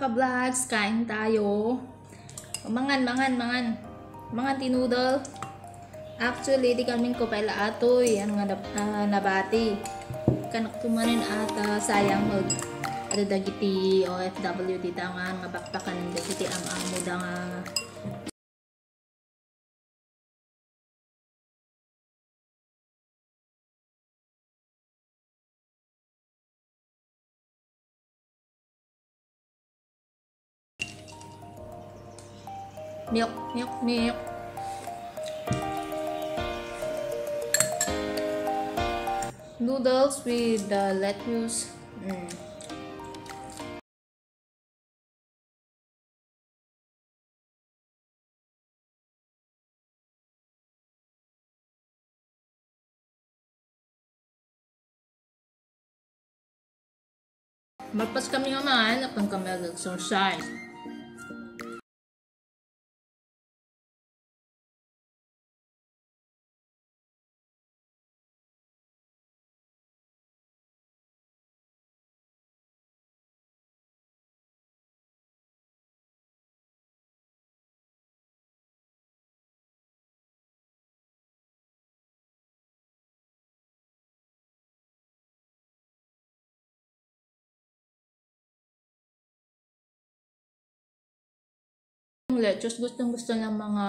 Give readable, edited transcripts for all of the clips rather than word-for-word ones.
ka-vlogs, kain tayo. Mangan tinudol. Actually, di kami ko pala atoy. Ano nga nabati. Kanak tumanin at sayang mag ada dagiti OFW di tangan nga bakpakan dagiti am-amo da nga milk. Noodles with lettuce. Magpas kami naman at kami mag-exercise. Lettuce gustong-gusto ng mga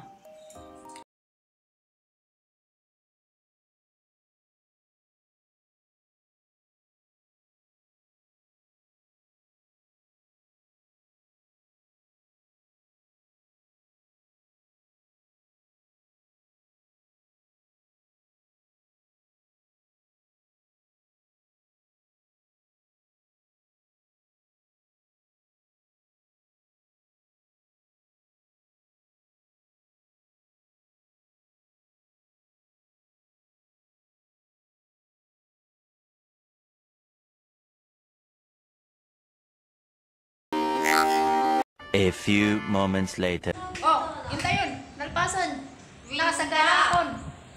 A few moments later. oh, yun tayo, nalpasan. Nakasagdaakon.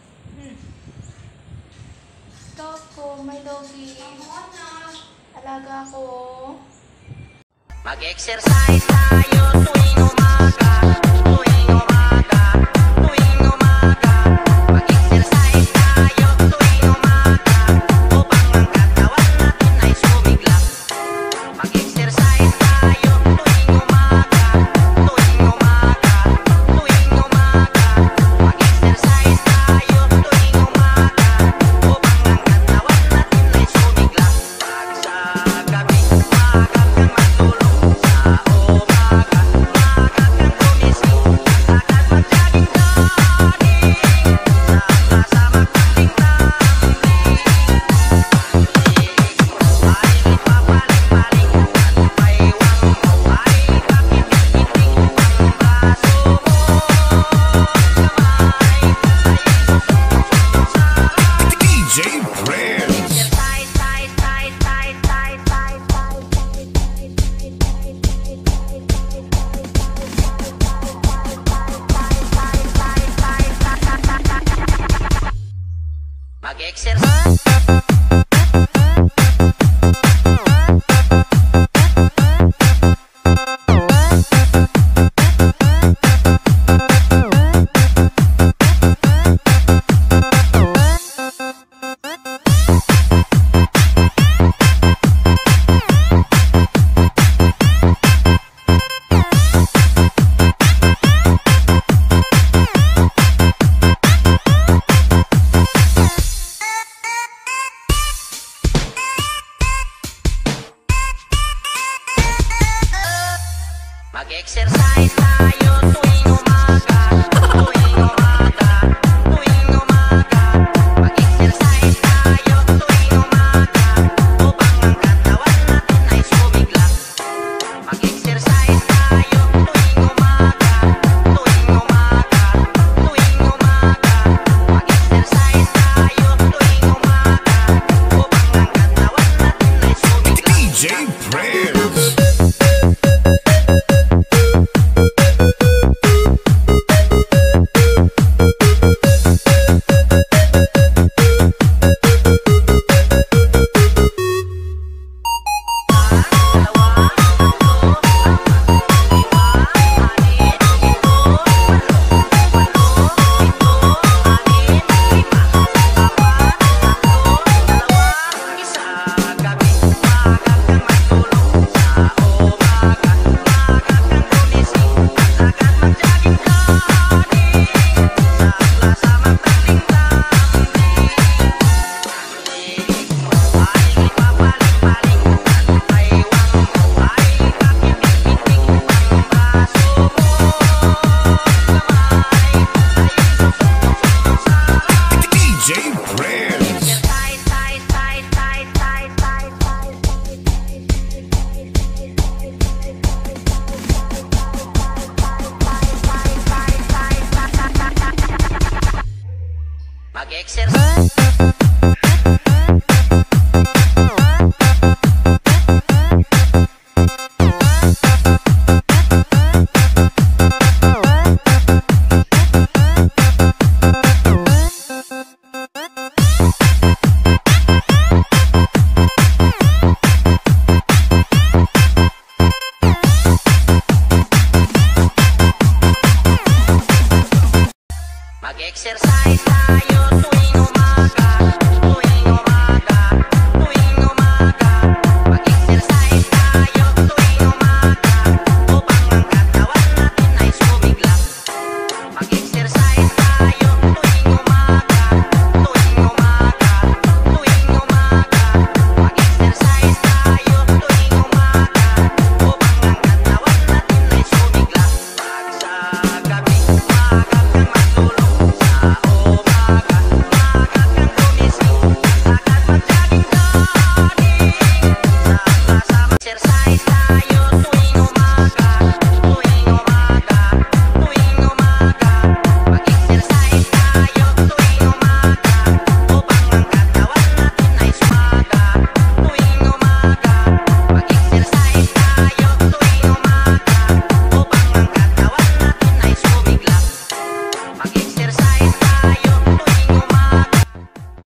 Doko, may doggy. Alaga ko. Mag-exercise tayo tuwing umaga, tuwing umaga, tuwing umaga. Mag-exercise tayo tuwing umaga, upang ang katawan natin ay sumigla. Mag-exercise tayo tuwing umaga, tuwing umaga, tuwing umaga. Mag-exercise tayo tuwing umaga, upang ang katawan natin ay sumigla. Pag sa gabi, umaga kang matulog. Sa umaga, umaga kang gumising. Agad mag-jogging jogging. Sama-sama pagling-tambling. Ay papaling-paling at paywang mo. Ay pakipiting ang braso mo. Kamay ay susundot sa DJ Prince. mag-exercise. Mag-exercise. Mag-exercise tayo tuwing